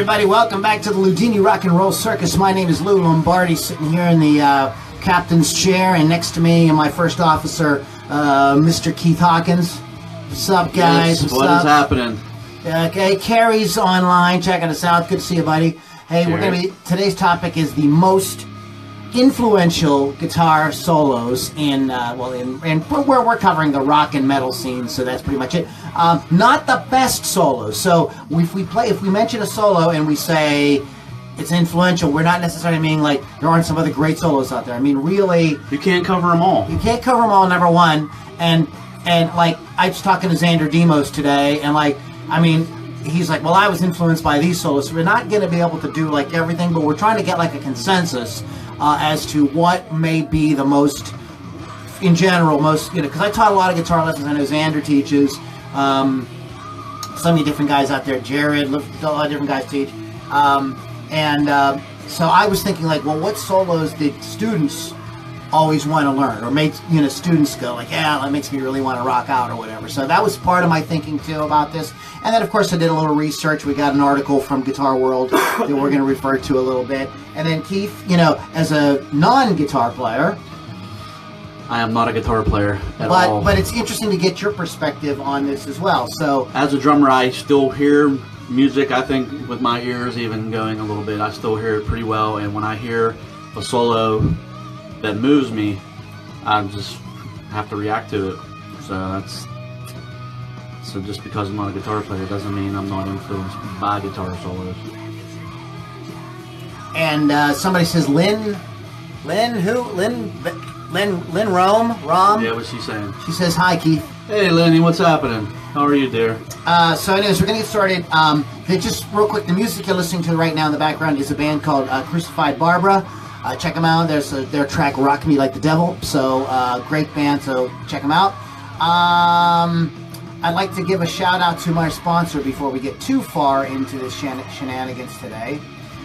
everybody, welcome back to the Loudini Rock and Roll Circus. My name is Lou Lombardi, sitting here in the captain's chair, and next to me, my first officer, Mr. Keith Hawkins. What's up, guys? Yes, what is happening? Okay, Carrie's online, checking us out. Good to see you, buddy. Hey, we're gonna be. Today's topic is the most influential guitar solos in where we're covering the rock and metal scene, so that's pretty much it. Not the best solos. So if we mention a solo and we say it's influential, we're not necessarily meaning like there aren't some other great solos out there. I mean, really, you can't cover them all. You can't cover them all. Number one, and like I was talking to Xander Demos today, and like I mean. He's like, well, I was influenced by these solos. So we're not going to be able to do like everything, but we're trying to get like a consensus as to what may be the most, in general, most, you know, because I taught a lot of guitar lessons. I know Xander teaches, so many different guys out there. Jared, a lot of different guys teach. So I was thinking like, well, what solos did students always want to learn, or make, you know, students go like, yeah, that makes me really want to rock out or whatever. So that was part of my thinking too about this. And then of course I did a little research. We got an article from Guitar World that we're going to refer to a little bit. And then Keith, you know, as a non-guitar player, I am not a guitar player at all. But it's interesting to get your perspective on this as well. So as a drummer, I still hear music. I think with my ears even going a little bit, I still hear it pretty well. And when I hear a solo that moves me, I just have to react to it. So just because I'm not a guitar player doesn't mean I'm not influenced by guitar solos. And somebody says Lynn Rom? Yeah, what's she saying? She says, hi, Keith. Hey, Lenny, what's happening? How are you, dear? So anyways, we're going to get started. Just real quick, the music you're listening to right now in the background is a band called Crucified Barbara. Check them out. There's their track "Rock Me Like the Devil." So great band. So check them out. I'd like to give a shout out to my sponsor before we get too far into the shenanigans today.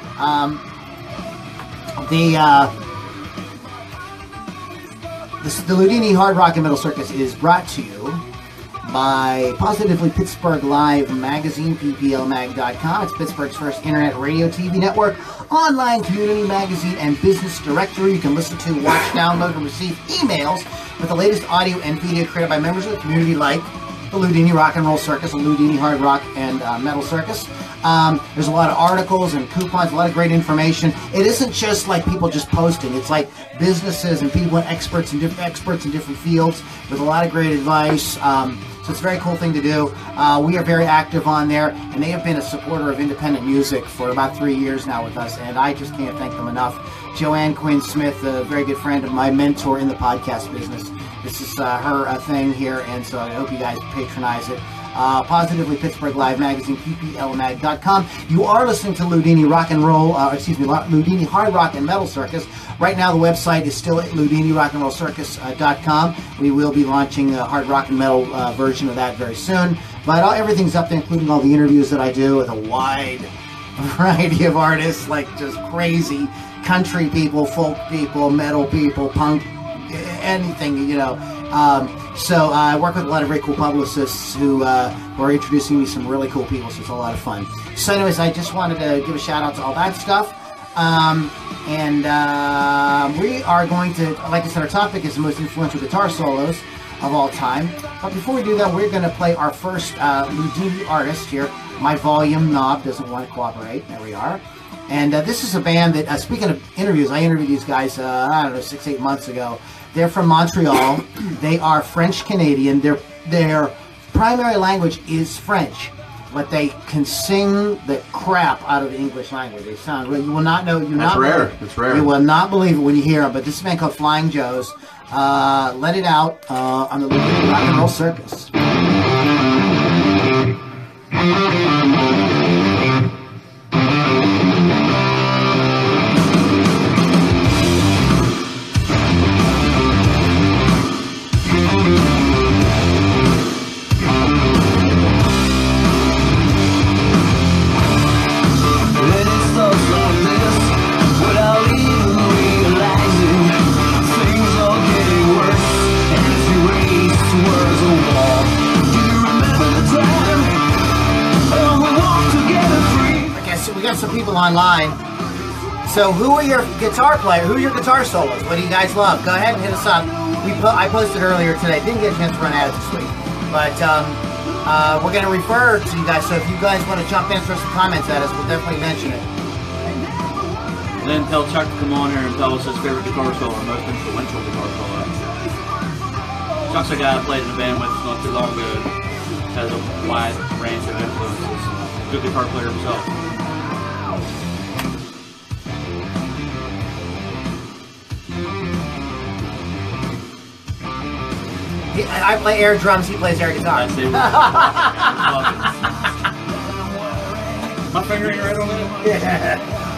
The Loudini Hard Rock and Metal Circus is brought to you by Positively Pittsburgh Live Magazine, pplmag.com. It's Pittsburgh's first internet radio TV network, online community magazine, and business directory. You can listen to, watch, download, and receive emails with the latest audio and video created by members of the community like the Loudini Rock and Roll Circus, the Loudini Hard Rock and Metal Circus. There's a lot of articles and coupons, a lot of great information. It isn't just like people just posting. It's like businesses and people and experts in different fields with a lot of great advice. So it's a very cool thing to do. We are very active on there, and they have been a supporter of independent music for about 3 years now with us, and I just can't thank them enough. Joanne Quinn Smith, a very good friend of my mentor in the podcast business. This is her thing here, and so I hope you guys patronize it. Positively Pittsburgh Live Magazine, pplmag.com. You are listening to Loudini Rock and Roll, Loudini Hard Rock and Metal Circus. Right now the website is still at loudinirockandrollcircus.com. We will be launching a hard rock and metal version of that very soon. But everything's up there, including all the interviews that I do with a wide variety of artists, like just crazy country people, folk people, metal people, punk, anything, you know. So I work with a lot of very cool publicists who are introducing me some really cool people, so it's a lot of fun. So anyways, I just wanted to give a shout out to all that stuff. We are going to, like I said, our topic is the most influential guitar solos of all time. But before we do that, we're going to play our first Loudini artist here. My volume knob doesn't want to cooperate. There we are. And this is a band that, speaking of interviews, I interviewed these guys, I don't know, 6-8 months ago. They're from Montreal. They are French-Canadian. Their primary language is French, but they can sing the crap out of the English language. They sound really, you will not know. That's rare. It's rare. You will not believe it when you hear them, but this is a band called Flying Joes. Let It Out on the Loudini Rock and Roll Circus. Words a wall. Do you remember the time got some people online. So who are your guitar players? Who are your guitar solos? What do you guys love? Go ahead and hit us up. I posted earlier today. Didn't get a chance to run ads this week. But we're going to refer to you guys. So if you guys want to jump in, throw some comments at us, we'll definitely mention it. Then tell Chuck to come on here and tell us his favorite guitar solo, most influential guitar solo. Chuck's a guy I played in a band with not too long ago. Has a wide range of influences. Good guitar player himself. I play air drums, he plays air guitar. My finger ain't right on it? Yeah.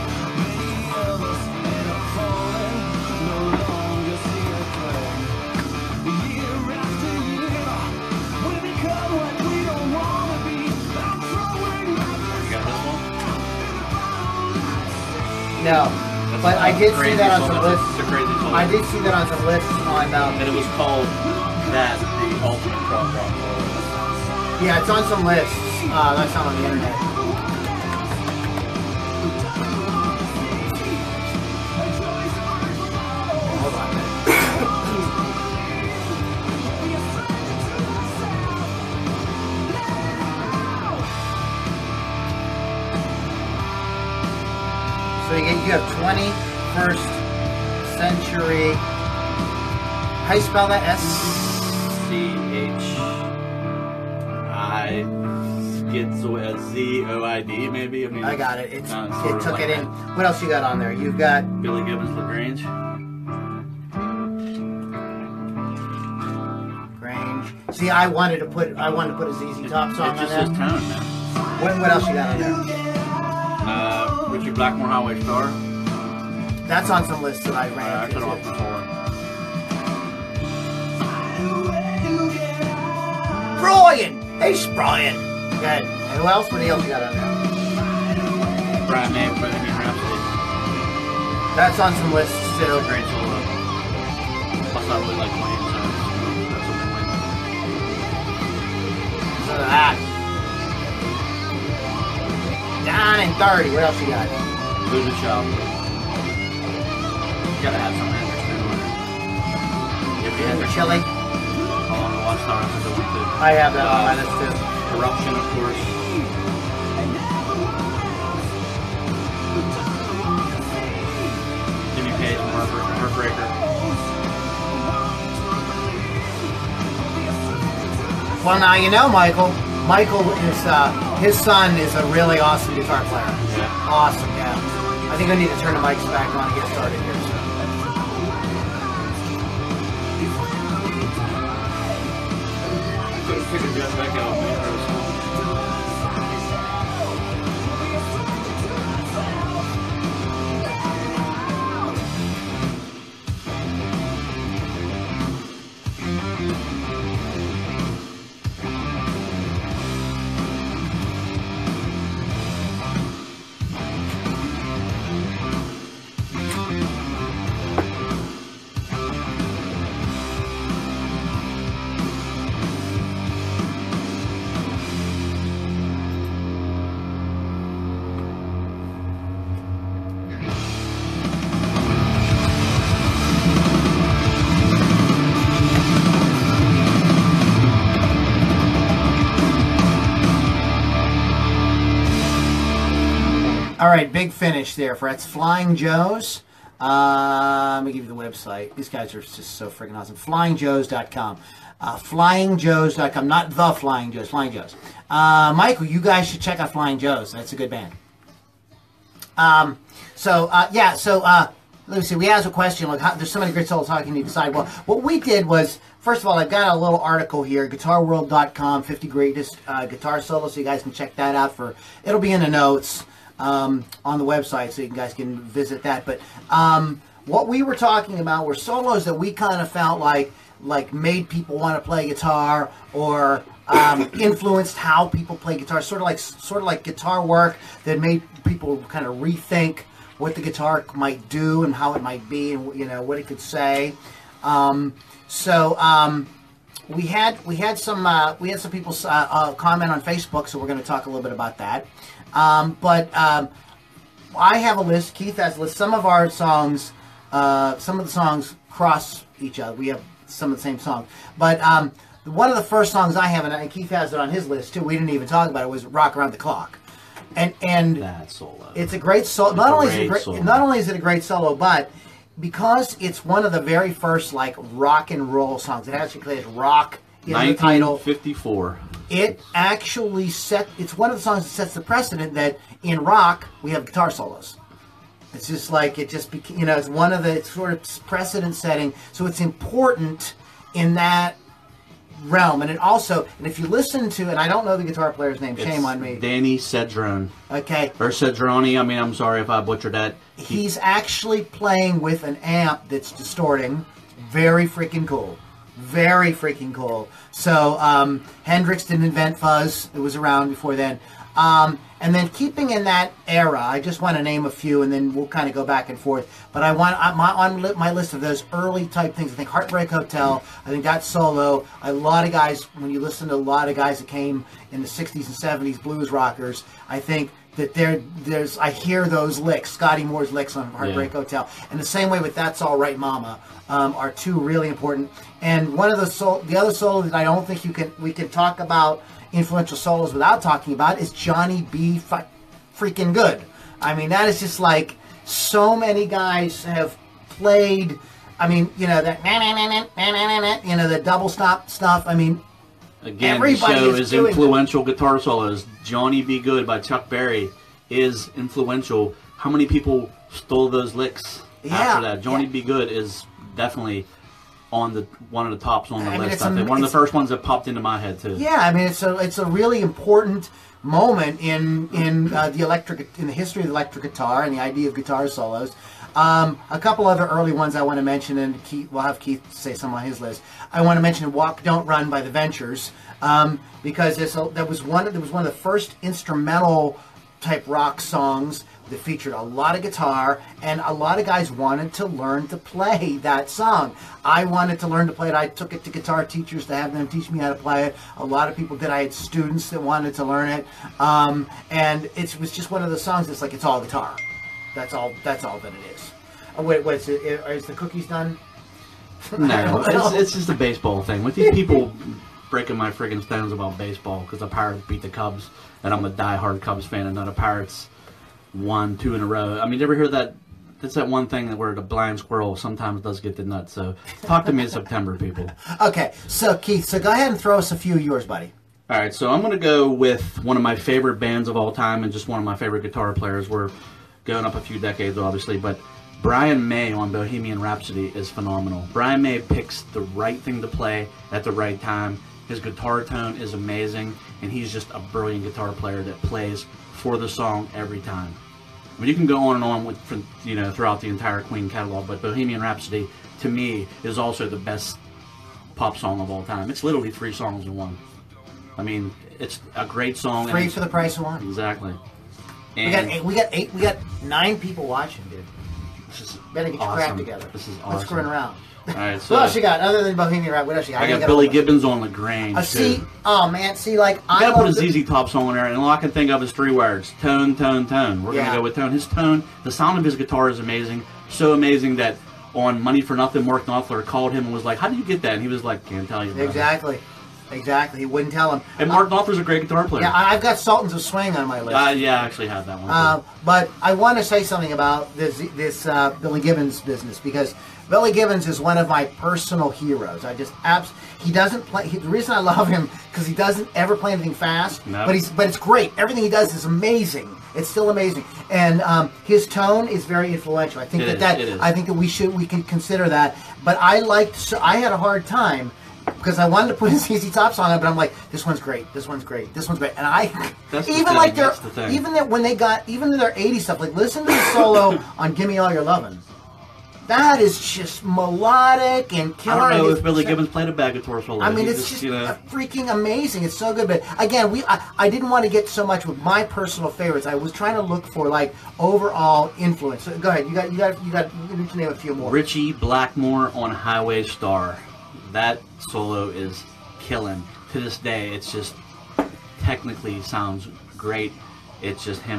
No, but I did see that on some lists. I did see that on some lists on. And it was called that the ultimate prog rock solo. Yeah, it's on some lists. That's not on the internet. Hold on a minute. So you have 21st century. How do you spell that? SCHIZOID maybe? I mean, I got it. It took like it in. that. What else you got on there? You've got Billy Gibbons LaGrange. Grange. See, I wanted to put a ZZ Top song on there. It's just his tone, man. What else you got on there? Richard Blackmore Highway Star. That's on some lists that I ran. I cut off before. Brian! Hey, Brian! Good. And who else? What else you got on there? Brian May, Bohemian Rhapsody. That's on some lists too. It's a great solo. Plus, I really like Wayne, so that's what I'm So that. Down in 30. What else you got? Who's the Child? You gotta have something interesting on it. If you have the Chili. Along the Watchtower, that's a good one too. I have that on my list too. Eruption, of course. Jimmy Page, Heartbreaker. Well, now you know Michael. Michael is his son is a really awesome guitar player. Yeah. Awesome, yeah. I think I need to turn the mics back on and get started here. So. Figure Jeff back out, man. All right, big finish there for that's Flying Joe's. Let me give you the website. These guys are just so freaking awesome. FlyingJoes.com. FlyingJoes.com. Not the Flying Joe's. Flying Joe's. Michael, you guys should check out Flying Joe's. That's a good band. Let me see. We asked a question like, there's so many great solos. How can you decide? Well, what we did was, first of all, I've got a little article here, GuitarWorld.com, 50 greatest guitar solos. So you guys can check that out. It'll be in the notes. On the website, so you guys can visit that. But what we were talking about were solos that we kind of felt like made people want to play guitar, or influenced how people play guitar. Sort of like guitar work that made people kind of rethink what the guitar might do and how it might be, and what it could say. We had some people comment on Facebook, so we're going to talk a little bit about that. I have a list. Keith has a list. Some of our songs, some of the songs cross each other. We have some of the same songs. But one of the first songs I have, and Keith has it on his list too, we didn't even talk about it, was Rock Around the Clock. And that solo. It's a great solo. Not only is it a great solo, but because it's one of the very first like rock and roll songs, it actually has rock in the title. 1954. It actually it's one of the songs that sets the precedent that in rock we have guitar solos. It's just like it's one of the sort of precedent setting. So it's important in that realm. And it also, and if you listen to, and I don't know the guitar player's name, shame on me. Danny Cedrone. Okay. Or Cedrone, I mean, I'm sorry if I butchered that. He's actually playing with an amp that's distorting. Very freaking cool. Very freaking cool. So, Hendrix didn't invent fuzz. It was around before then. And then keeping in that era, I just want to name a few, and then we'll kind of go back and forth. But I want on my list of those early type things. I think Heartbreak Hotel. I think that solo. A lot of guys, when you listen to a lot of guys that came in the '60s and '70s blues rockers, I think that I hear those licks, Scotty Moore's licks on Heartbreak Hotel, and the same way with That's All Right, Mama, are two really important. And one of the other solo that I don't think we can talk about influential solos without talking about is Johnny B. Freaking Good. I mean, that is just like so many guys have played. I mean, that the double stop stuff. I mean, again, the show is influential guitar solos. Johnny B. Good by Chuck Berry is influential. How many people stole those licks after that? Johnny B. Good is definitely on one of the tops on the list. I think one of the first ones that popped into my head too. Yeah, I mean it's a really important moment in the history of the electric guitar and the idea of guitar solos. A couple other early ones I want to mention, and we'll have Keith say some on his list. I want to mention "Walk Don't Run" by the Ventures, because that was one of the first instrumental type rock songs that featured a lot of guitar, and a lot of guys wanted to learn to play that song. I wanted to learn to play it. I took it to guitar teachers to have them teach me how to play it. A lot of people did. I had students that wanted to learn it, and it was just one of those songs that's like it's all guitar. That's all that it is. Wait, is the cookies done? No, it's just a baseball thing. With these people breaking my friggin' stones about baseball because the Pirates beat the Cubs, and I'm a diehard Cubs fan, and now the Pirates won 2 in a row. I mean, you ever hear that? That's that one thing where the blind squirrel sometimes does get the nuts. So talk to me in September, people. Okay, so Keith, go ahead and throw us a few of yours, buddy. All right, so I'm going to go with one of my favorite bands of all time and just one of my favorite guitar players. We're going up a few decades, obviously, but Brian May on Bohemian Rhapsody is phenomenal. Brian May picks the right thing to play at the right time. His guitar tone is amazing, and he's just a brilliant guitar player that plays for the song every time. I mean, you can go on and on with throughout the entire Queen catalog, but Bohemian Rhapsody, to me, is also the best pop song of all time. It's literally 3 songs in one. I mean, it's a great song. 3 for the price of 1. Exactly. And we got 9 people watching, dude. This is better get your crap together. This is awesome. Let's screwing around. All right, so what else you got other than Bohemian Rhapsody? What else you got? I got Billy Gibbons on LaGrange. Like I gotta put a ZZ Top song in there, and all I can think of is 3 words: tone, tone, tone. We're gonna go with tone. His tone, the sound of his guitar is amazing. So amazing that on Money for Nothing, Mark Knopfler called him and was like, "How do you get that?" And he was like, "Can't tell you." Bro. Exactly. He wouldn't tell him. And Mark Knopfler's a great guitar player. Yeah, I've got Sultans of Swing on my list. Yeah, I actually have that one. But I want to say something about this Billy Gibbons business, because Billy Gibbons is one of my personal heroes. He doesn't play. The reason I love him because he doesn't ever play anything fast. No. But it's great. Everything he does is amazing. It's still amazing, and his tone is very influential. I think I think that we can consider that. But I had a hard time, because I wanted to put his ZZ Top song on, but I'm like, this one's great, and when they got even in their '80s stuff, like listen to the solo on "Gimme All Your Lovin'." That is just melodic and killer. I don't know if Billy Gibbons played a bad guitar solo. I mean, it's just freaking amazing. It's so good. But again, I didn't want to get so much with my personal favorites. I was trying to look for like overall influence. So go ahead. You need to name a few more. Richie Blackmore on Highway Star. That solo is killing. To this day, it's just technically sounds great. It's just him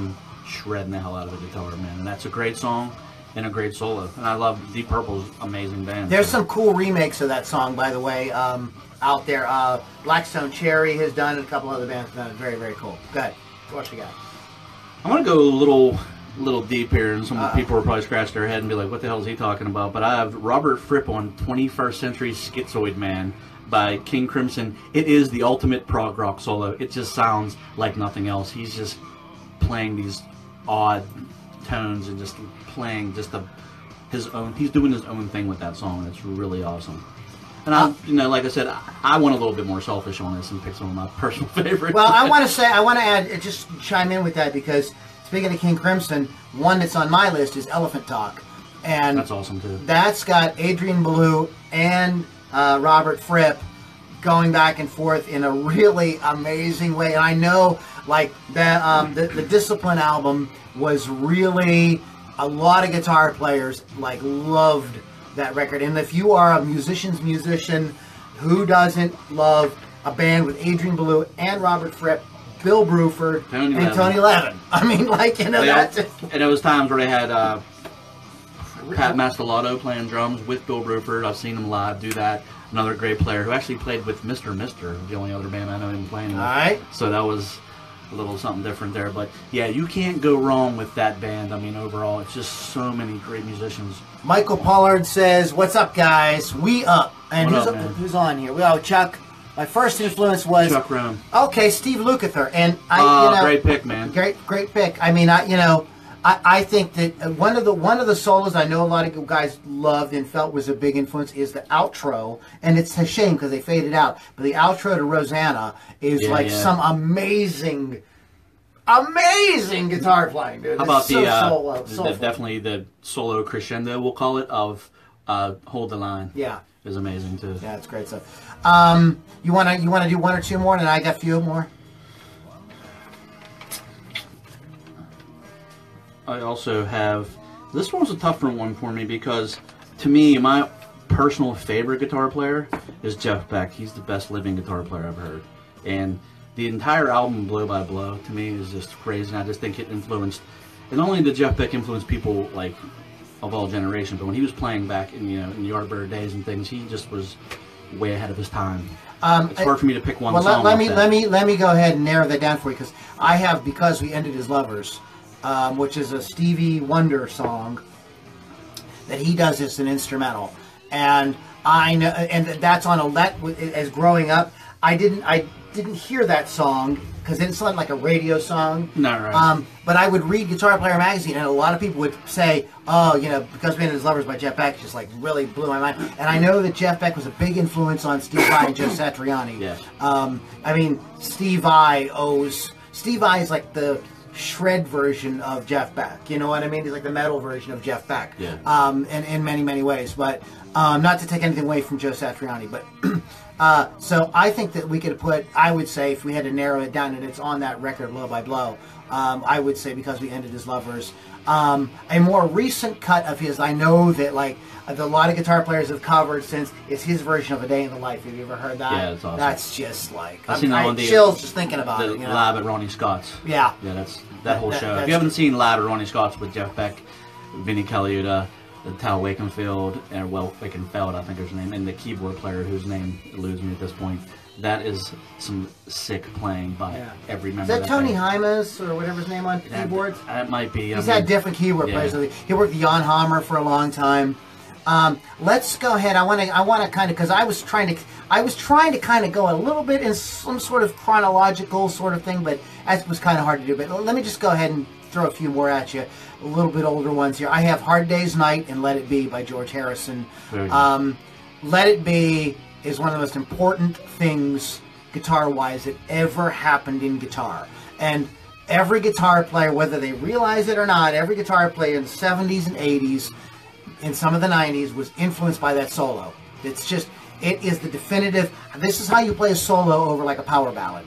shredding the hell out of the guitar, man. And that's a great song and a great solo. And I love Deep Purple's amazing band. There's some cool remakes of that song, by the way, out there. Blackstone Cherry has done it. A couple other bands have done it. Very, very cool. Good. What you got? I'm going to go a little deep here, and some people will probably scratch their head and be like, what the hell is he talking about? But I have Robert Fripp on 21st Century Schizoid Man by King Crimson. It is the ultimate prog rock solo. It just sounds like nothing else. He's just playing these odd tones and just playing just his own. He's doing his own thing with that song. It's really awesome. And I, like I said, I went a little bit more selfish on this and picked some of my personal favorites. Well, I want to add, just chime in with that, because speaking of King Crimson, one that's on my list is Elephant Talk, and that's awesome too. That's got Adrian Belew and Robert Fripp going back and forth in a really amazing way. And I know, like that, the Discipline album was really, a lot of guitar players like loved that record. And if you are a musician's musician, who doesn't love a band with Adrian Belew and Robert Fripp, Bill Bruford, and Tony Levin? I mean, like, you know, that's it. And it was times where they had Pat Mastelotto playing drums with Bill Bruford. I've seen him live do that. Another great player who actually played with Mr. Mister, the only other band I know him playing with. All right. So that was a little something different there. But yeah, you can't go wrong with that band. I mean, overall, it's just so many great musicians. Michael Pollard says, "What's up, guys? We up." And who's on here? Oh, Chuck. My first influence was Chuck Rome. Okay, Steve Lukather, and I. Great pick, man. Great pick. I mean, I think that one of the solos I know a lot of guys loved and felt was a big influence is the outro, and it's a shame because they faded out. But the outro to Rosanna is some amazing guitar playing, dude. How about definitely the solo crescendo, we'll call it, of Hold the Line. Yeah, is amazing too. Yeah, it's great stuff. You wanna do one or two more, and I got a few more. I also have, this one's a tougher one for me because, to me, my personal favorite guitar player is Jeff Beck. He's the best living guitar player I've heard. And the entire album, Blow by Blow, to me is just crazy. And I just think it influenced, and not only did Jeff Beck influence people like of all generations, but when he was playing back in in the Yardbird days and things, he just was way ahead of his time. It's hard for me to pick one song. Let me go ahead and narrow that down for you, because I have Because We Ended as Lovers, which is a Stevie Wonder song that he does as an instrumental, and I know, and that's on as growing up, I didn't hear that song because it's not like a radio song. No, right. But I would read Guitar Player magazine, and a lot of people would say, "Oh, Because We Ended as Lovers by Jeff Beck just like really blew my mind." And I know that Jeff Beck was a big influence on Steve Vai and Joe Satriani. Yeah. I mean, Steve Vai is like the shred version of Jeff Beck. You know what I mean? He's like the metal version of Jeff Beck. Yeah. In many, many ways. But not to take anything away from Joe Satriani, but so I think that we could I would say, if we had to narrow it down, and it's on that record, Blow by Blow, I would say Because We Ended as Lovers. A more recent cut of his, I know that like a lot of guitar players have covered since, is his version of A Day in the Life. Have you ever heard that? Yeah, it's awesome. That's just like, I've seen that on chills just thinking about it. Live at Ronnie Scott's. Yeah. Yeah, that's that whole show. If you haven't seen Live at Ronnie Scott's with Jeff Beck, Vinnie Colaiuta, Tal Wakenfeld, Wakenfeld, I think is his name, and the keyboard player whose name eludes me at this point. That is some sick playing by every member. Is that Tony Hymas or whatever his name on keyboards? That might be. He's had different keyboard players. He worked with Jan Hammer for a long time. Let's go ahead. I want to kind of, because I was trying to kind of go a little bit in some sort of chronological sort of thing, but that was kind of hard to do. But let me just go ahead and throw a few more at you. A little bit older ones here. I have Hard Day's Night and Let It Be by George Harrison. Let It Be is one of the most important things guitar-wise that ever happened in guitar. And every guitar player, whether they realize it or not, every guitar player in the 70s and 80s, in some of the 90s, was influenced by that solo. It is the definitive, this is how you play a solo over like a power ballad.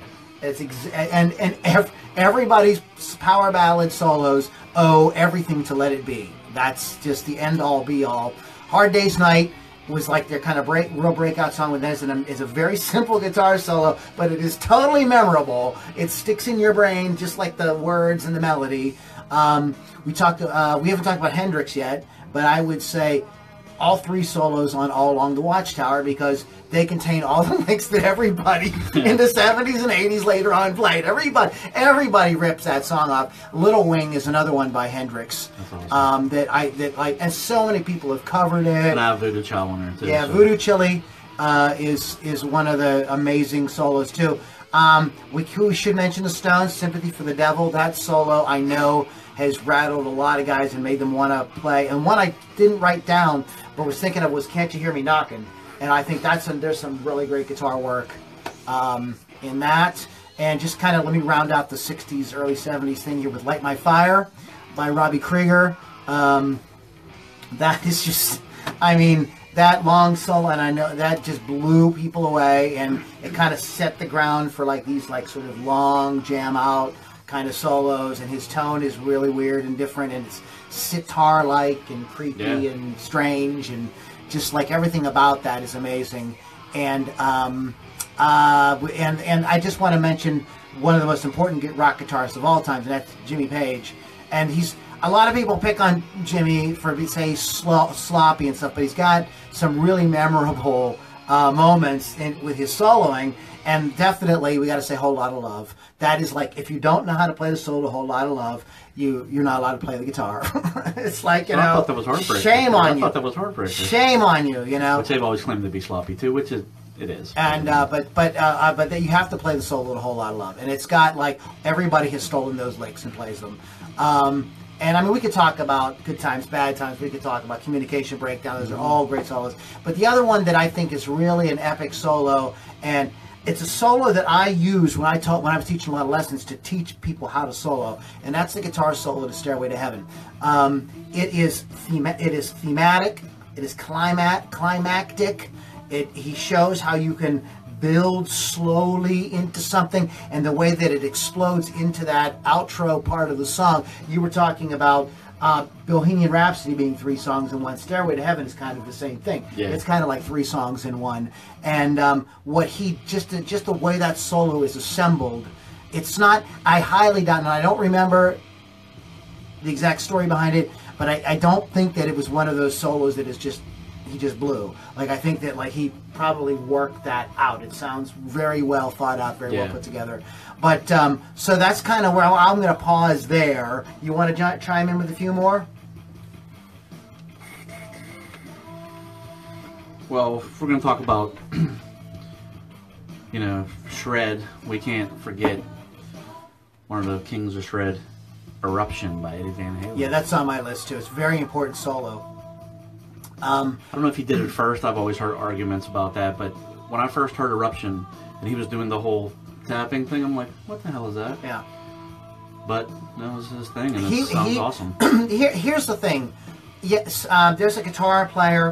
Everybody's power ballad solos owe everything to Let It Be. That's just the end-all, be-all. Hard Day's Night was like their kind of real breakout song, with this, and it's a very simple guitar solo, but it is totally memorable. It sticks in your brain just like the words and the melody. We haven't talked about Hendrix yet, but I would say all 3 solos on All Along the Watchtower, because they contain all the licks that everybody in the 70s and 80s later on played. Everybody rips that song off. Little Wing is another one by Hendrix. That's awesome. And so many people have covered it. And I have Voodoo Child on there too. Yeah, so. Voodoo Chili is one of the amazing solos too. We should mention the Stones, Sympathy for the Devil. That solo I know has rattled a lot of guys and made them want to play. And one I didn't write down, but was thinking of, was Can't You Hear Me Knocking? And I think there's some really great guitar work in that. And just kind of let me round out the 60s, early 70s thing here with Light My Fire by Robbie Krieger. That is just, I mean, that long solo, and I know that just blew people away, and it kind of set the ground for like these like sort of long jam out kind of solos, and his tone is really weird and different, and it's sitar-like and creepy and strange, and just like everything about that is amazing. And I just want to mention one of the most important rock guitarists of all time, and that's Jimmy Page. And a lot of people pick on Jimmy for, say, sloppy and stuff, but he's got some really memorable moments with his soloing. And definitely, we got to say Whole Lot of Love. That is like, if you don't know how to play the solo, Whole Lot of Love, you're not allowed to play the guitar. It's like, you know, I thought that was Heartbreaker. Shame on you. I thought that was Heartbreaker. Shame on you, you know. Which they've always claimed to be sloppy too, which it is. And but that you have to play the solo with a Whole Lot of Love, and it's got like everybody has stolen those licks and plays them. And I mean, we could talk about Good Times, Bad Times. We could talk about Communication Breakdown. Those are all great solos. But the other one that I think is really an epic solo, and it's a solo that I use when I was teaching a lot of lessons to teach people how to solo, and that's the guitar solo to Stairway to Heaven. It is thematic. It is climactic. He shows how you can build slowly into something, and the way that it explodes into that outro part of the song. You were talking about Bohemian Rhapsody being 3 songs in one. Stairway to Heaven is kind of the same thing. Yeah. It's kind of like 3 songs in one. And what he just the way that solo is assembled, it's not. I highly doubt, and I don't remember the exact story behind it, but I don't think that it was one of those solos that is just. He just blew. Like, I think that like he probably worked that out. It sounds very well thought out, very well put together. But so that's kind of where I'm going to pause there. You want to chime in with a few more? Well, if we're going to talk about, you know, shred, we can't forget one of the kings of shred, Eruption by Eddie Van Halen. Yeah, that's on my list too. It's a very important solo. I don't know if he did it first. I've always heard arguments about that, but when I first heard Eruption and he was doing the whole tapping thing, I'm like, what the hell is that? Yeah. But that was his thing, and it sounds awesome. Here's the thing. Yes, there's a guitar player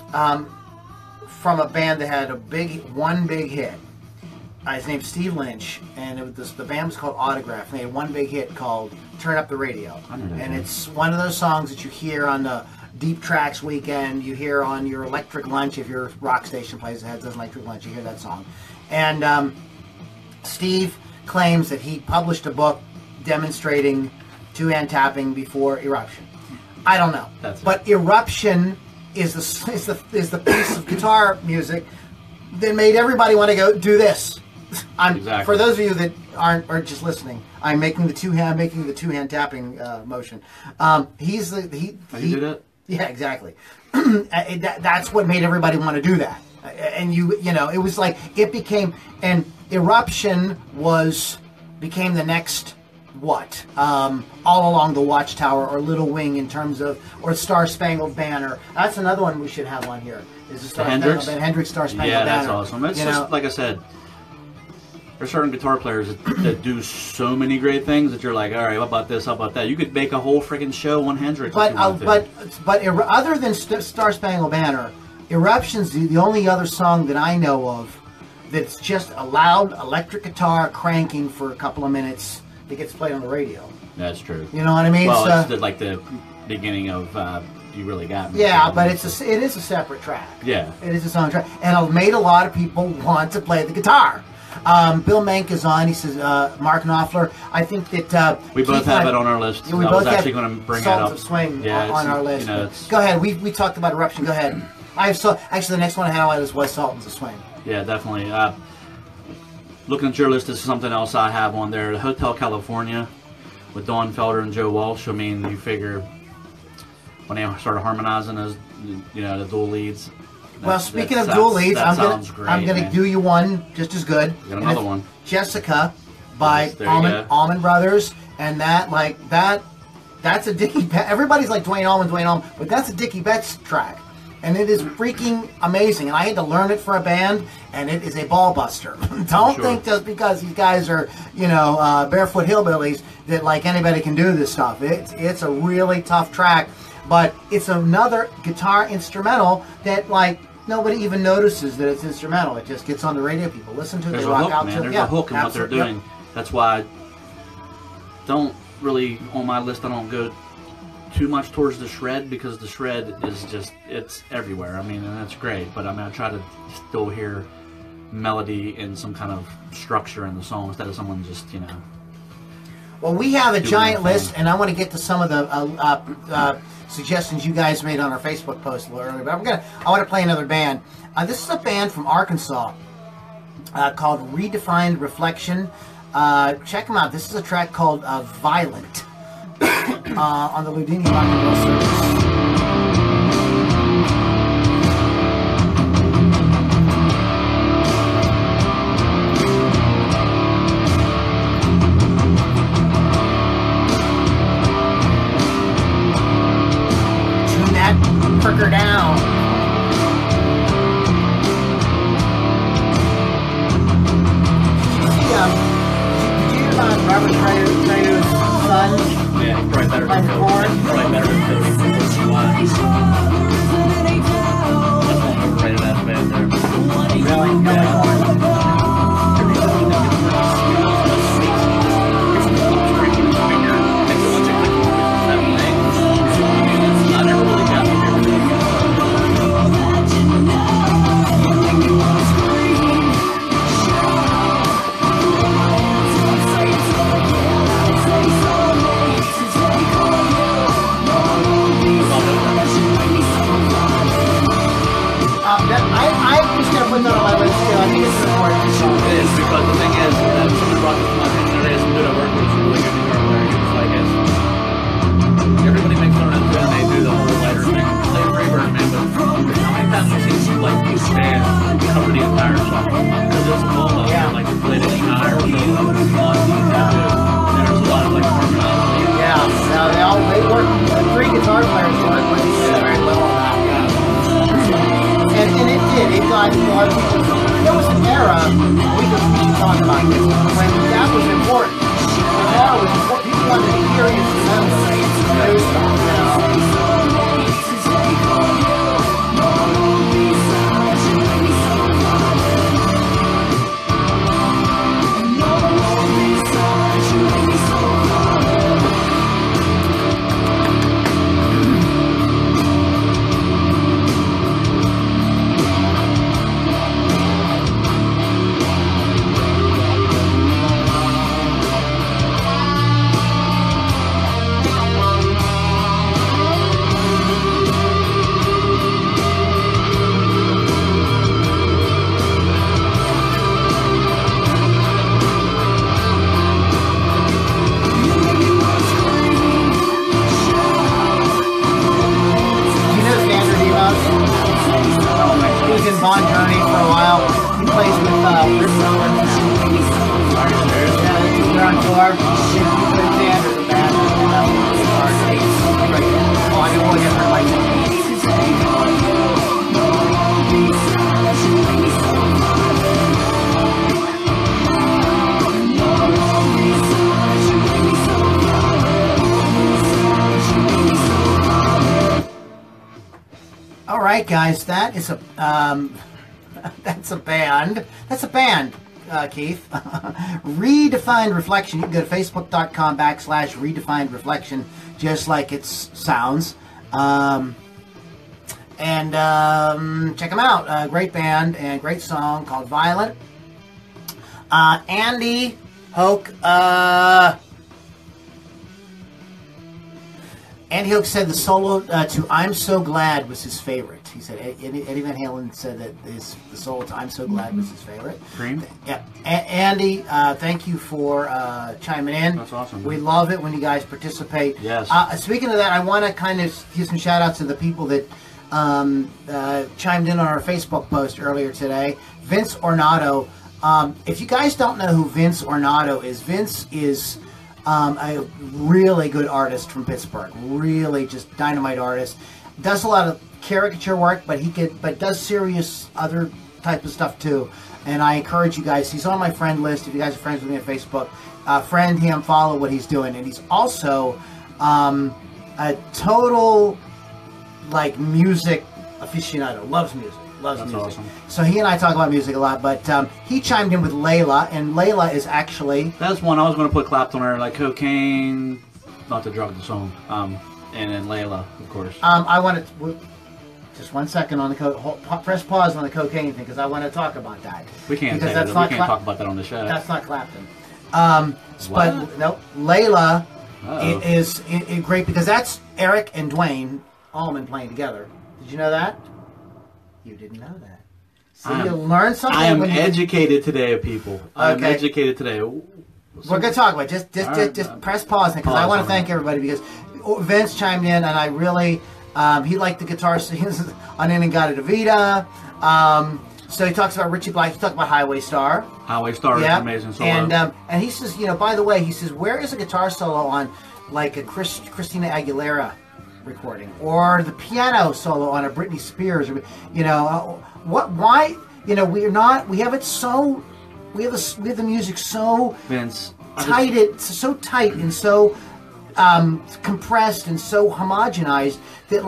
from a band that had one big hit. His name's Steve Lynch, and the band was called Autograph. And they had one big hit called "Turn Up the Radio," and it's one of those songs that you hear on the Deep Tracks weekend. You hear on your electric lunch if your rock station plays does electric lunch. You hear that song, and Steve claims that he published a book demonstrating two-hand tapping before Eruption. I don't know, but Eruption is the piece of guitar music that made everybody want to go do this. Exactly. For those of you that aren't just listening, I'm making the two-hand tapping motion. He did it. Yeah, exactly. That's what made everybody want to do that. And you know, it was like it became, and Eruption became the next what? All Along the Watchtower or Little Wing in terms of, or Star Spangled Banner. That's another one we should have on here. Is the Star Spangled Banner? Hendrix Star Spangled Banner. Yeah, that's awesome. It's just like I said. There's certain guitar players that do so many great things that you're like, all right, how about this, how about that? You could make a whole freaking show on Hendrix. But other than Star Spangled Banner, Eruption's the only other song that I know of that's just a loud electric guitar cranking for a couple of minutes that gets played on the radio. That's true. You know what I mean? Well, it's like the beginning of You Really Got Me. Yeah, but it is a separate track. Yeah. It is its own track. And it made a lot of people want to play the guitar. Bill Mank is on. He says, Mark Knopfler. I think that we both have it on our list. Yeah, we I both was actually going to bring that up. Sultans of Swing Yeah, on our list. You know, go ahead. We talked about Eruption. Go ahead. Actually, the next one I had on my list was Sultans of Swing. Yeah, definitely. Looking at your list is something else I have on there. The Hotel California with Dawn Felder and Joe Walsh. I mean, you figure when they started harmonizing those, you know, the dual leads. Well, speaking of dual leads, I'm gonna do you one just as good. Got another one. Jessica by Yes, Allman Brothers, and that's a Dickie Betts. Everybody's like Dwayne Allman, but that's a Dickie Betts track. And it is freaking amazing. And I had to learn it for a band, and it is a ball buster. Don't think just because these guys are, you know, barefoot hillbillies that like anybody can do this stuff. It's a really tough track, but it's another guitar instrumental that like nobody even notices that it's instrumental. It just gets on the radio. People listen to it. There's They a rock hook, out man. to it. There's Yeah, a hook in what they're doing. Yep. That's why I don't really, on my list, I don't go too much towards the shred, because the shred is just, it's everywhere. I mean, and that's great, but I mean, I try to still hear melody and some kind of structure in the song instead of someone just, you know. Well, we have a giant list, and I want to get to some of the suggestions you guys made on our Facebook post a little earlier. But I want to play another band. This is a band from Arkansas called Redefined Reflection. Check them out. This is a track called Violent on the Loudini Artists. Her down. Did you hear about Robert Trader's son? Yeah, he's probably better than Phil. Probably better than Phil. That's one overrated ass band there. Really? Yeah. I just got to put that on my list too. I think it's an important song. It is, because the thing is that someone brought this to my attention today. Some dude I work with, some really good guitar player. He was like, everybody makes fun of them and they do the whole lighter thing. Play reverb, man, but how many times have you seen like these bands cover the entire song? Because it's a solo, like they played it higher or so. And there's a lot of like harmonizing. Yeah, they work. Three guitar players work with each other very well on that. And it did. It got a lot of people. There was an era, we should talk about this, when that was important. And now it was important. People wanted to hear instrumentals. Von Journey for a while. He plays with Rick Rowan now. Yeah, they're on tour. He plays Xander, the band. Oh, I can only get her like All right, guys, that is a that's a band. That's a band, Keith. Redefined Reflection. You can go to facebook.com/redefined reflection, just like it sounds. And check them out. Great band and great song called Violent. Andy Hoke. Andy Hoke said the solo to "I'm So Glad" was his favorite. He said Eddie Van Halen said that the solo to "I'm So Glad" was his favorite. Cream. Yeah, Andy, thank you for chiming in. That's awesome. We love it when you guys participate. Yes. Speaking of that, I want to kind of give some shout outs to the people that chimed in on our Facebook post earlier today. Vince Ornato. If you guys don't know who Vince Ornato is, Vince is a really good artist from Pittsburgh. Really just dynamite artist. Does a lot of caricature work, but does serious other type of stuff too. And I encourage you guys. He's on my friend list. If you guys are friends with me on Facebook, friend him, follow what he's doing. And he's also a total music aficionado. Loves music. Loves That's music. awesome. So he and I talk about music a lot, but he chimed in with Layla, and Layla is actually... That's one I was going to put Clapton on her, like Cocaine, not the drug, the song, and then Layla, of course. I want to... Just 1 second on the press pause on the cocaine thing, because I want to talk about that. We can't because say that. We can't talk about that on the show. That's not Clapton. But no, Layla is great, because that's Eric and Dwayne Allman playing together. Did you know that? You didn't know that. So you learn something. I am educated today, people. I'm educated today. We're going to talk about it. Just press pause, because I want to thank everybody, because Vince chimed in, and I really... he liked the guitar scenes on In-N-Gata Vida. So he talks about Richie Black. He talks about Highway Star. Highway Star is an amazing solo. And he says, by the way, he says, where is a guitar solo on like a Christina Aguilera recording, or the piano solo on a Britney Spears? Why? We have it so. We have the music so Vince tight. It's so tight and so compressed and so homogenized that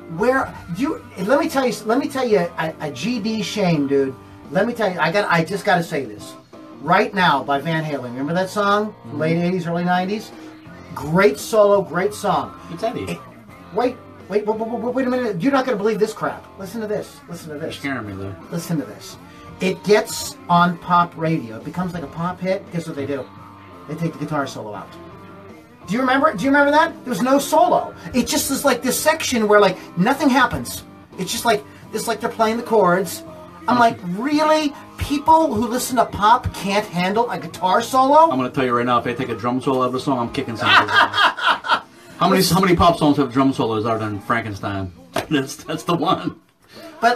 let me tell you a GD shame, dude. Let me tell you, I just got to say this right now by Van Halen. Remember that song, late '80s, early '90s? Great solo, great song. It's Eddie. Wait a minute. You're not going to believe this crap. Listen to this. You're scaring me, though. Listen to this. It gets on pop radio. It becomes like a pop hit. Guess what they do? They take the guitar solo out. Do you remember that? There was no solo. It just is like this section where nothing happens. It's just it's like they're playing the chords. I'm like, really? People who listen to pop can't handle a guitar solo? I'm going to tell you right now, if they take a drum solo of a song, I'm kicking something. How many pop songs have drum solos other than Frankenstein? That's the one. But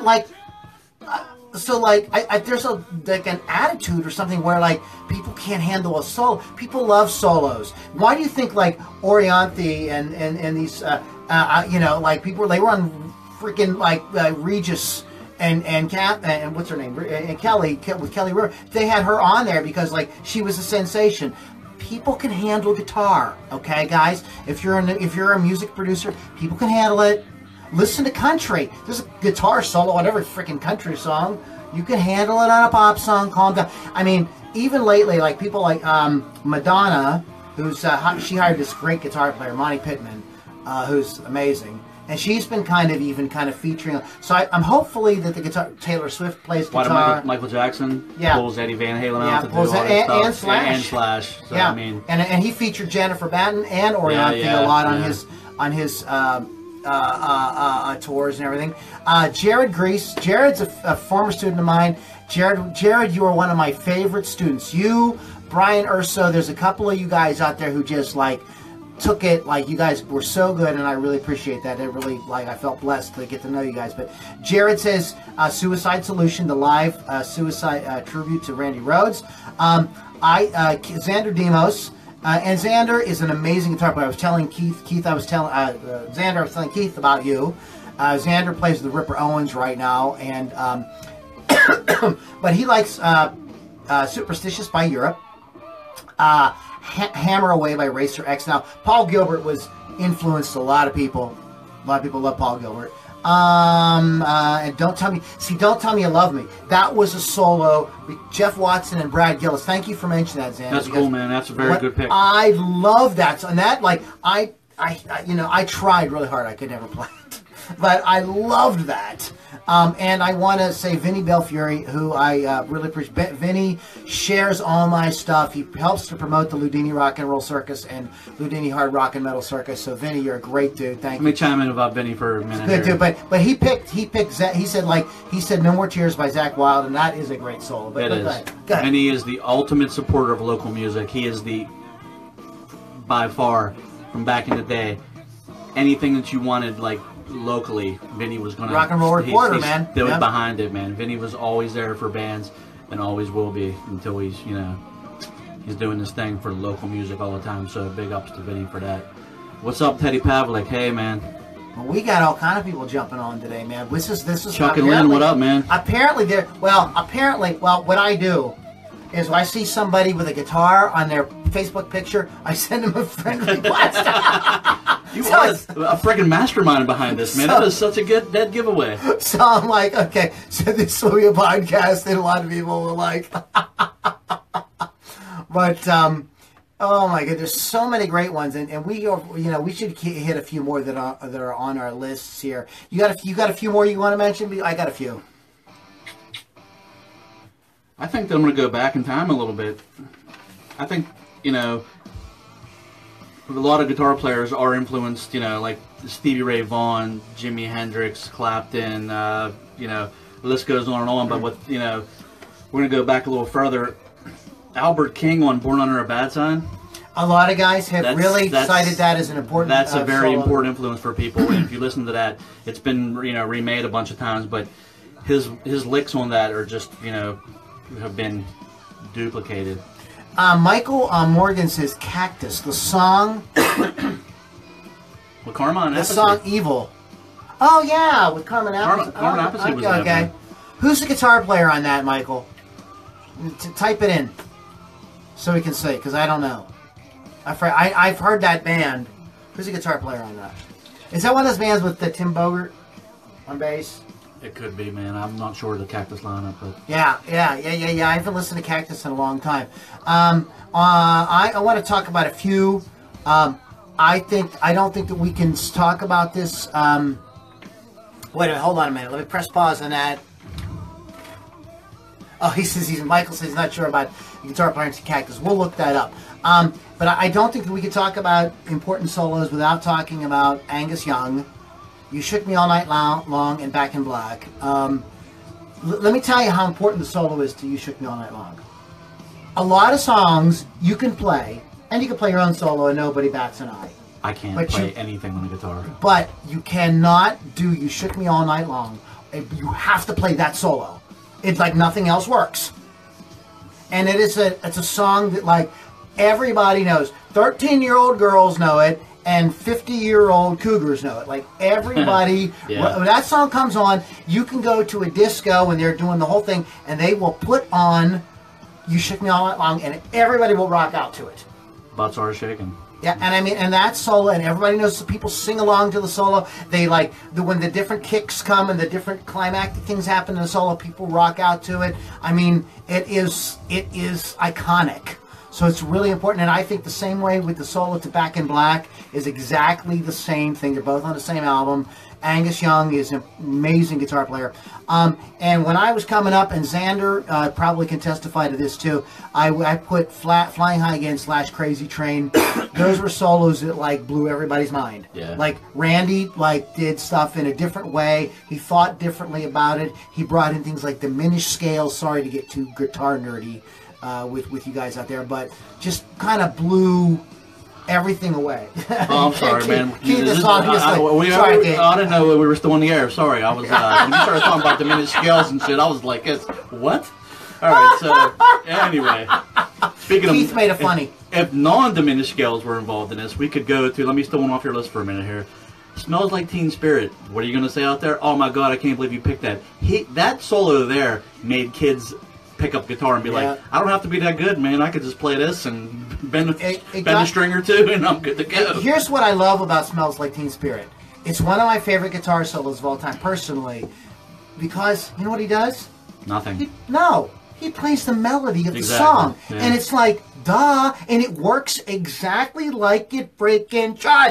there's an attitude or something where people can't handle a solo. People love solos. Why do you think Orianthi and these people, they were on freaking Regis and Kat and what's her name, and Kelly with Kelly River? They had her on there because she was a sensation. People can handle guitar, okay, guys? If you're a music producer, people can handle it. Listen to country. There's a guitar solo on every freaking country song. You can handle it on a pop song. Calm down. I mean, even lately, people like Madonna, who's she hired this great guitar player, Monty Pittman, who's amazing, and she's been kind of featuring. So I'm hopefully that the guitar Taylor Swift plays guitar. Michael Jackson pulls Eddie Van Halen out to do all and this stuff. Slash. And Slash. So, yeah, I mean, and he featured Jennifer Batten and Orianthi a lot on his tours and everything. Jared Grease. Jared's a former student of mine. Jared, you are one of my favorite students. You, Brian Urso, there's a couple of you guys out there who just took it. You guys were so good, and I really appreciate that. It really, I felt blessed to get to know you guys. But Jared says, Suicide Solution, the live suicide tribute to Randy Rhoads. Xander Demos. And Xander is an amazing guitar player. I was telling Keith about you. Xander plays the Ripper Owens right now, and but he likes Superstitious by Europe, Hammer Away by Racer X. Now, Paul Gilbert influenced a lot of people. A lot of people love Paul Gilbert. And Don't Tell Me You Love Me. That was a solo with Jeff Watson and Brad Gillis. Thank you for mentioning that, Xander. That's cool, man. That's a very good pick. I love that. And that, I tried really hard. I could never play it. But I loved that. And I want to say Vinny Belfiore, who I really appreciate. Vinny shares all my stuff. He helps to promote the Loudini Rock and Roll Circus and Loudini Hard Rock and Metal Circus. So Vinny, you're a great dude. Thank you. Let me chime in about Vinny for a minute. Good dude, but he picked he said No More Tears by Zakk Wylde, and that is a great solo. But it is. Go ahead. Vinny is the ultimate supporter of local music. He is by far, from back in the day, anything that you wanted, like, locally, Vinny was going to... Rock and roll reporter, man. He stood behind it, man. Vinny was always there for bands and always will be until he's, he's doing this thing for local music all the time. So big ups to Vinny for that. What's up, Teddy Pavlik? Hey, man. Well, we got all kind of people jumping on today, man. This is Chuck and Lynn, what up, man? Apparently, what I do is when I see somebody with a guitar on their Facebook picture, I send them a friend request. You are a freaking mastermind behind this, man. That is such a dead giveaway. So I'm like, okay, so this will be a podcast, and a lot of people will like. But oh my god, there's so many great ones, and we should hit a few more that are on our lists here. You got a few more you want to mention? I got a few. I think that I'm going to go back in time a little bit. I think, a lot of guitar players are influenced, like Stevie Ray Vaughan, Jimi Hendrix, Clapton, the list goes on and on. But we're going to go back a little further. Albert King on Born Under a Bad Sign. A lot of guys have really cited that as an important. That's a very important influence for people. And if you listen to that, it's been remade a bunch of times, but his licks on that are just have been duplicated. Michael Morgan says Cactus, the song. With Carmine Appice. The song Evil. Oh yeah, with Carmine Appice. Carmine Appice was there. Okay. Who's the guitar player on that, Michael? Type it in so we can see, because I don't know. I've heard that band. Who's the guitar player on that? Is that one of those bands with the Tim Bogert on bass? It could be, man. I'm not sure of the Cactus lineup, but yeah. I haven't listened to Cactus in a long time. I want to talk about a few. I don't think that we can talk about this. Wait a minute. Hold on a minute. Let me press pause on that. Oh, Michael says he's not sure about the guitar player in Cactus. We'll look that up. But I don't think that we could talk about important solos without talking about Angus Young. You Shook Me All Night Long and Back in Black. Let me tell you how important the solo is to You Shook Me All Night Long. A lot of songs you can play, and you can play your own solo and nobody bats an eye. I can't play anything on the guitar. But you cannot do You Shook Me All Night Long. You have to play that solo. It's like nothing else works. And it's a song that like everybody knows. 13-year-old girls know it. And 50-year-old cougars know it. Like everybody, when that song comes on, you can go to a disco when they're doing the whole thing, and they will put on You Shook Me All Night Long, and everybody will rock out to it. Butts are shaking. Yeah, and that solo, and everybody knows. People sing along to the solo. They like when the different kicks come and the different climactic things happen in the solo. People rock out to it. I mean, it is iconic. So it's really important, and I think the same way with the solo to Back in Black is exactly the same thing. They're both on the same album. Angus Young is an amazing guitar player. And when I was coming up, and Xander probably can testify to this too, I put Flying High Again / Crazy Train. Those were solos that like blew everybody's mind. Yeah. Like Randy did stuff in a different way. He thought differently about it. He brought in things like diminished scales. Sorry to get too guitar nerdy with you guys out there, but just kind of blew everything away. Oh, I'm sorry, man. Keep this on. I didn't know we were still in the air. Sorry, I was. When you started talking about diminished scales and shit, I was like, what? All right. So anyway, speaking Keith of, made it funny. If non-diminished scales were involved in this, we could go to. Let me steal one off your list for a minute here. Smells Like Teen Spirit. What are you gonna say out there? Oh my God, I can't believe you picked that. That solo there made kids pick up guitar and be like, I don't have to be that good, man. I could just play this and bend a string or two, and I'm good to go. Here's what I love about Smells Like Teen Spirit. It's one of my favorite guitar solos of all time, personally, because you know what he does? Nothing. He plays the melody of the song, and it's like, duh, and it works exactly like it freaking should.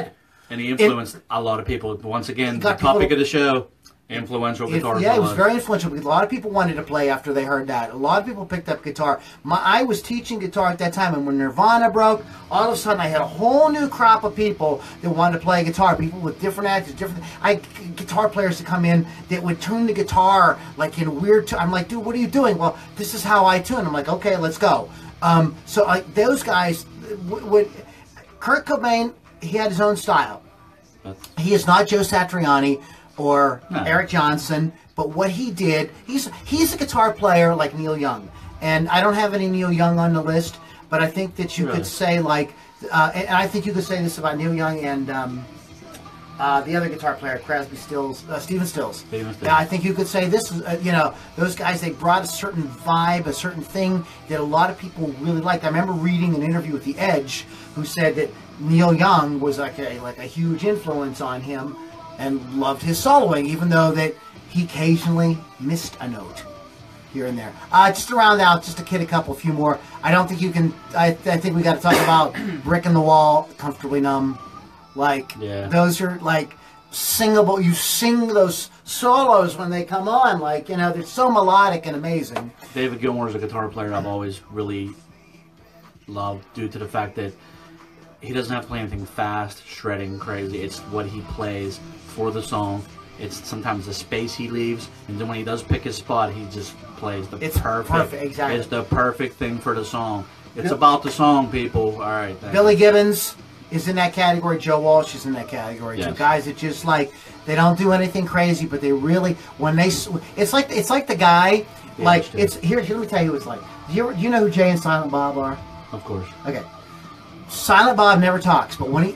And he influenced a lot of people. Once again, the topic of the show, influential guitar Yeah, it was solos. very influential because a lot of people wanted to play after they heard that. A lot of people picked up guitar. I was teaching guitar at that time, and when Nirvana broke, all of a sudden I had a whole new crop of people that wanted to play guitar. People with different attitudes, guitar players to come in that would tune the guitar like in weird. I'm like, dude, what are you doing? Well, this is how I tune. I'm like, okay, let's go. So those guys would. Kurt Cobain, he had his own style. He is not Joe Satriani or Eric Johnson, but what he did, he's a guitar player like Neil Young. And I don't have any Neil Young on the list, but I think that you could say like, and I think you could say this about Neil Young and the other guitar player, Stephen Stills. Yeah, I think you could say this is, those guys, they brought a certain vibe, a certain thing that a lot of people really liked. I remember reading an interview with The Edge who said that Neil Young was like a huge influence on him and loved his soloing, even though that he occasionally missed a note here and there. Just to round out, just to kid a few more. I don't think you can. I think we got to talk about Brick in the Wall, Comfortably Numb. Those are like singable. You sing those solos when they come on. They're so melodic and amazing. David Gilmour is a guitar player I've always really loved due to the fact that he doesn't have to play anything fast, shredding, crazy. It's what he plays for the song. It's sometimes the space he leaves, and then when he does pick his spot, he just plays the perfect. Exactly. It's the perfect thing for the song. It's about the song, people. All right. Billy Gibbons is in that category. Joe Walsh is in that category. Yes. Two guys that just they don't do anything crazy, but they really it's like the guy here. Let me tell you who it's like. Do you know who Jay and Silent Bob are? Of course. Okay. Silent Bob never talks, but when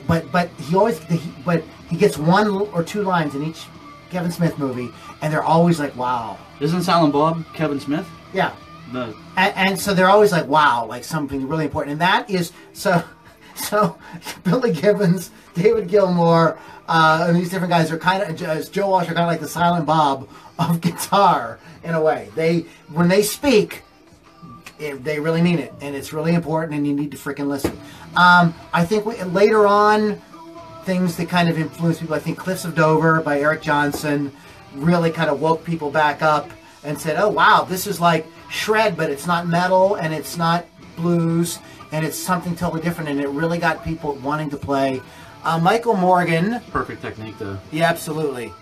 he gets one or two lines in each Kevin Smith movie, and they're always like, wow. Isn't Silent Bob Kevin Smith? Yeah. No. And so they're always like, wow, like something really important. And that is so Billy Gibbons, David Gilmour, and these different guys are kind of, as Joe Walsh, are kind of like the Silent Bob of guitar in a way. When they speak, they really mean it, and it's really important, and you need to freaking listen. I think later on, things that kind of influenced people, I think Cliffs of Dover by Eric Johnson really kind of woke people back up and said, oh wow, this is like shred, but it's not metal, and it's not blues, and it's something totally different, and it really got people wanting to play. Michael Morgan. Perfect technique, though. Yeah, absolutely.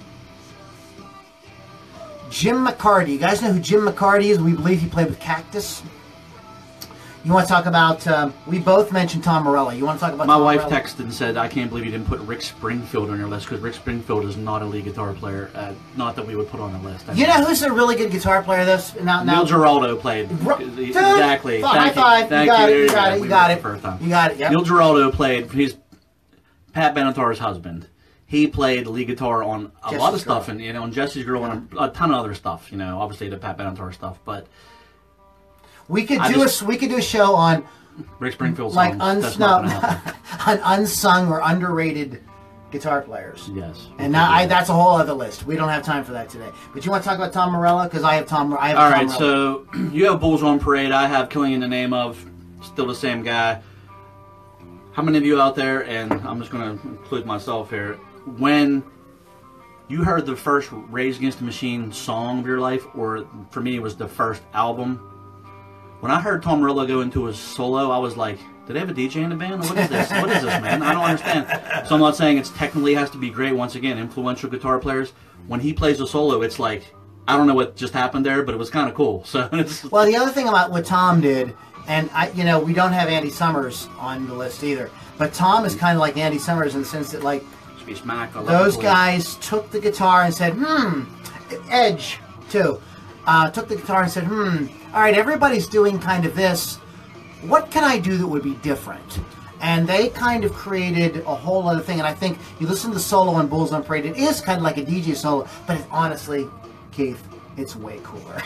Jim McCarty. You guys know who Jim McCarty is? We believe he played with Cactus. You want to talk about, we both mentioned Tom Morello. You want to talk about My Tom wife Morello? texted and said, I can't believe you didn't put Rick Springfield on your list, because Rick Springfield is not a lead guitar player. Not that we would put on the list. You know who's a really good guitar player, though? Neil Giraldo played. Exactly. High five. You got it. You got it. First time. You got it. Yep. Neil Giraldo played. He's Pat Benatar's husband. He played lead guitar on a lot of stuff, and on Jesse's Girl and a ton of other stuff. Obviously the Pat Benatar stuff, but we could do a show on Rick Springfield like songs. on unsung or underrated guitar players. Yes. And now that's a whole other list. We don't have time for that today. But you want to talk about Tom Morello? Because I have Tom. All right. So you have Bulls on Parade. I have Killing in the Name of. Still the same guy. How many of you out there? And I'm just going to include myself here. When you heard the first Rage Against the Machine song of your life, or for me it was the first album. When I heard Tom Morello go into his solo, I was like, "Did they have a DJ in the band? What is this? What is this, man? I don't understand." So I'm not saying it's technically has to be great. Once again, influential guitar players. When he plays a solo, it's like I don't know what just happened there, but it was kind of cool. So well, the other thing about what Tom did, and we don't have Andy Summers on the list either, but Tom is kind of like Andy Summers in the sense that those guys took the guitar and said, Edge too, took the guitar and said, all right, everybody's doing kind of this. What can I do that would be different? And they kind of created a whole other thing. And I think you listen to the solo on Bulls on Parade, it is kind of like a DJ solo, but honestly, Keith, it's way cooler.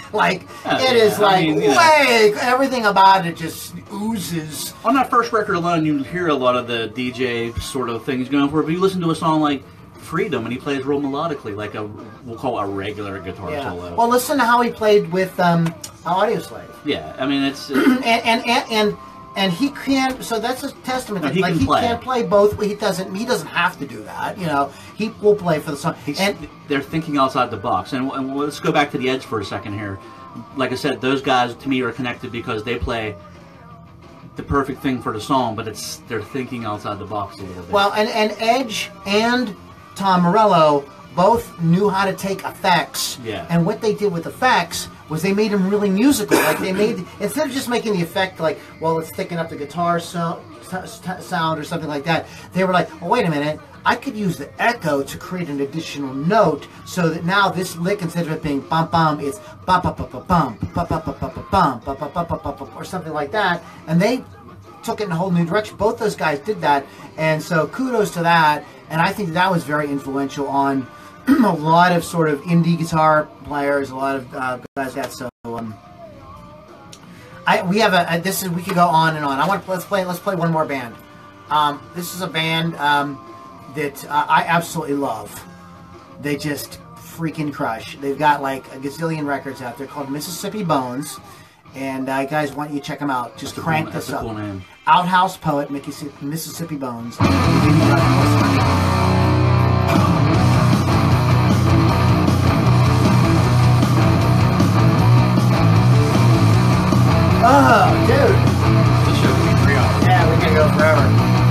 Everything about it just oozes. On that first record alone, you hear a lot of the DJ sort of things going for it. But you listen to a song like Freedom, and he plays real melodically, like we'll call it a regular guitar solo. Well, listen to how he played with Audioslave. Yeah, I mean it's and And he can't. So that's a testament. No, he like can he play. can't play both. He doesn't. He doesn't have to do that. You know, he will play for the song. And They're thinking outside the box. And let's go back to the Edge for a second here. Like I said, those guys to me are connected because they play the perfect thing for the song, but they're thinking outside the box a little bit. well, and Edge and Tom Morello both knew how to take effects. Yeah. And what they did with effects was they made them really musical. Like they made, instead of just making the effect like, well, let's thicken up the guitar sound or something like that, they were like, oh, wait a minute, I could use the echo to create an additional note so that now this lick, instead of it being bum bum, it's bum bum bum bum bum bum bum bum bum bum bum bum bum or something like that. And they took it in a whole new direction. Both those guys did that, and so kudos to that. And I think that was very influential on a lot of sort of indie guitar players, a lot of guys that. So we have we could go on and on. Let's play one more band. This is a band that I absolutely love. They just freaking crush. They've got like a gazillion records out there called Mississippi Bones. And guys, why don't you check them out? Just crank this up. Cool name. Outhouse Poet, Mississippi Bones. Oh, dude. This show can be 3 hours. Yeah, we can go forever.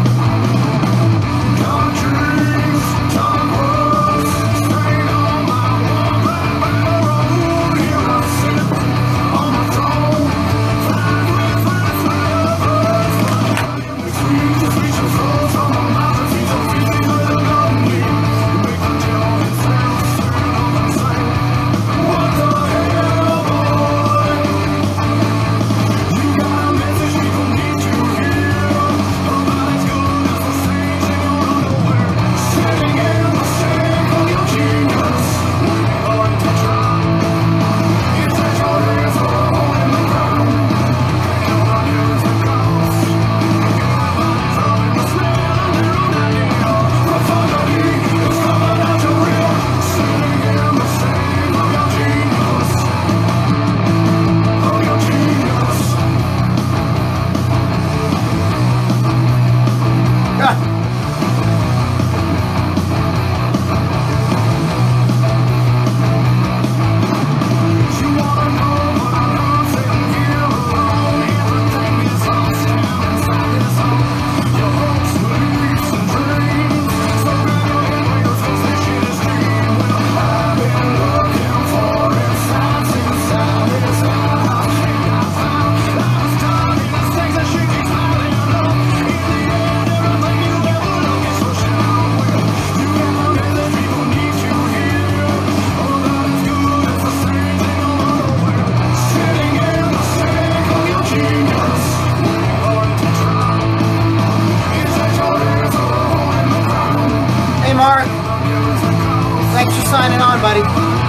Thanks for signing on, buddy.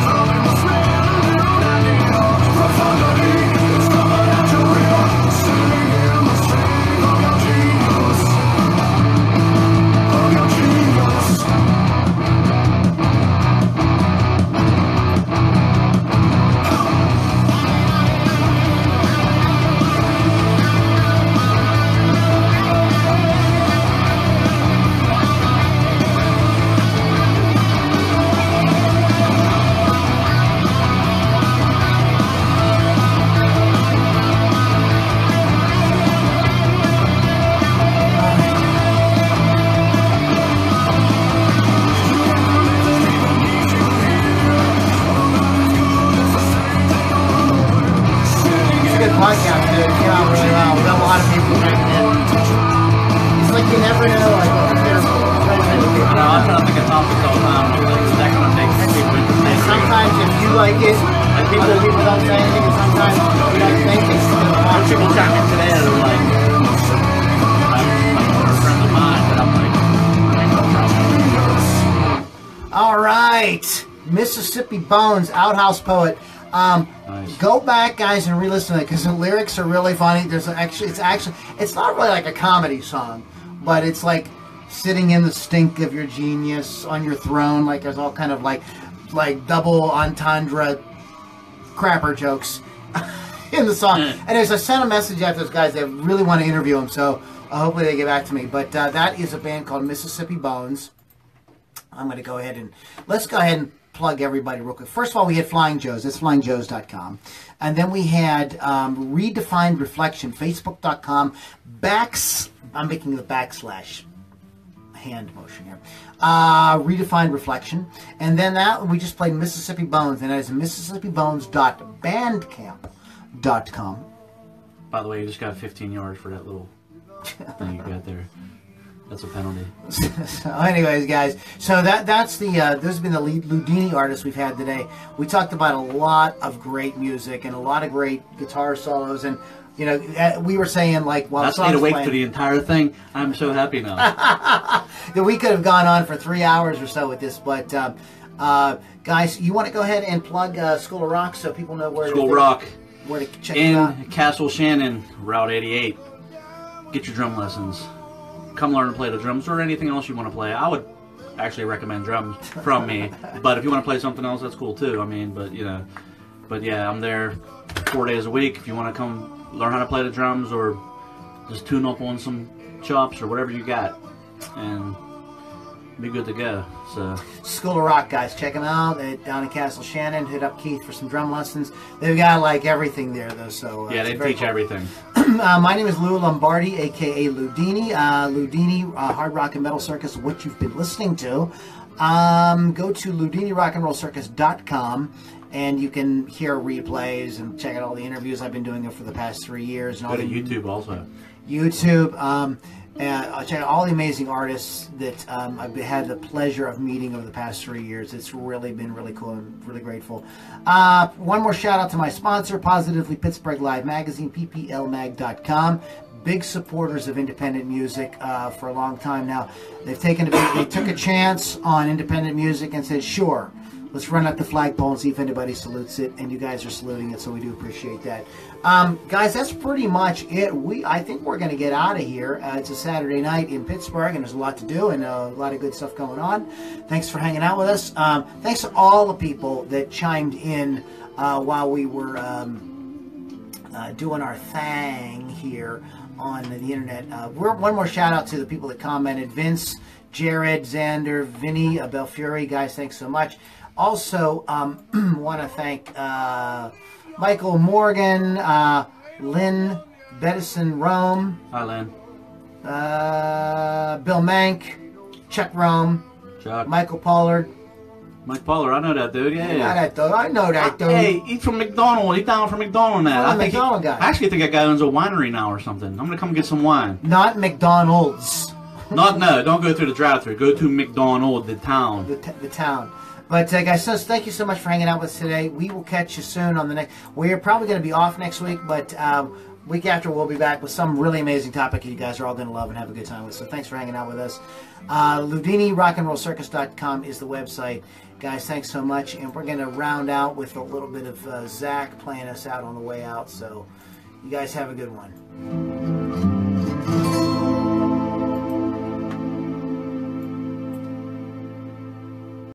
Podcast, dude. Came out really well. We got a lot of people checking in. It's like you never know, like, what they're I'm trying to think of topics all the time. Like, is that going to make people interesting? sometimes if you like it, Like other people don't say anything, and sometimes you don't think it's going to There's people chatting today that are like, I'm friends of mine, but I'm like, All right. Mississippi Bones, Outhouse Poet. Nice. Go back, guys, and re-listen to it because the lyrics are really funny. It's not really like a comedy song, but it's like sitting in the stink of your genius on your throne. Like there's all kind of like double entendre crapper jokes in the song. Anyways, I sent a message out to those guys that really want to interview him, so hopefully they get back to me. But that is a band called Mississippi Bones. I'm going to go ahead and let's go ahead and plug everybody real quick. First of all, we had Flying Joe's. That's flyingjoes.com. And then we had Redefined Reflection, facebook.com, I'm making the backslash hand motion here. Redefined Reflection. And then that we just played Mississippi Bones, and that is mississippibones.bandcamp.com. By the way, you just got 15 yards for that little thing you got there. That's a penalty. So anyways, guys, so that's the this has been the Loudini Artists we've had today. We talked about a lot of great music and a lot of great guitar solos, and you know, we were saying like while that's me to wait for the entire thing. I'm so happy now. That we could have gone on for 3 hours or so with this, but guys, you want to go ahead and plug School of Rock so people know where School Rock where to check it out. In Castle Shannon, Route 88. Get your drum lessons. Come learn to play the drums or anything else you want to play. I would actually recommend drums from me, but if you want to play something else, that's cool too. I mean, but yeah, I'm there 4 days a week. If you want to come learn how to play the drums or just tune up on some chops or whatever you got, and be good to go. So School of Rock, guys, check them out down in Castle Shannon. Hit up Keith for some drum lessons. They've got like everything there, though. So yeah, they teach everything. My name is Lou Lombardi, aka Loudini. Loudini Hard Rock and Metal Circus, what you've been listening to. Go to loudinihardrockandmetalcircus.com and you can hear replays and check out all the interviews I've been doing there for the past 3 years. And go to YouTube also. YouTube. I'll check out all the amazing artists that I've had the pleasure of meeting over the past 3 years. It's really been really cool and really grateful. One more shout out to my sponsor, Positively Pittsburgh Live Magazine, pplmag.com. Big supporters of independent music for a long time now. They took a chance on independent music and said, sure, let's run up the flagpole and see if anybody salutes it, and you guys are saluting it, so we do appreciate that. Guys, that's pretty much it. I think we're going to get out of here. It's a Saturday night in Pittsburgh, and there's a lot to do and a lot of good stuff going on. Thanks for hanging out with us. Thanks to all the people that chimed in while we were doing our thing here on the internet. One more shout out to the people that commented: Vince, Jared, Xander, Vinny, Belfiore. Guys, thanks so much. Also, want to thank Michael Morgan, Lynn Bedison Rome. Hi, Lynn. Bill Mank, Chuck Rome, Chuck. Michael Pollard. Mike Pollard, I know that dude. Yeah, I know that dude. Hey, he's from McDonald. He's down from McDonald now. I actually think that guy owns a winery now or something. I'm gonna come get some wine. Not McDonald's. No, don't go through the drive-thru. Go to McDonald, the town. The town. But guys, so thank you so much for hanging out with us today. We will catch you soon on the next. We're probably going to be off next week, but week after we'll be back with some really amazing topic you guys are all going to love and have a good time with. So thanks for hanging out with us. LoudiniRockandRollCircus.com is the website. Guys, thanks so much. And we're going to round out with a little bit of Zach playing us out on the way out. So you guys have a good one.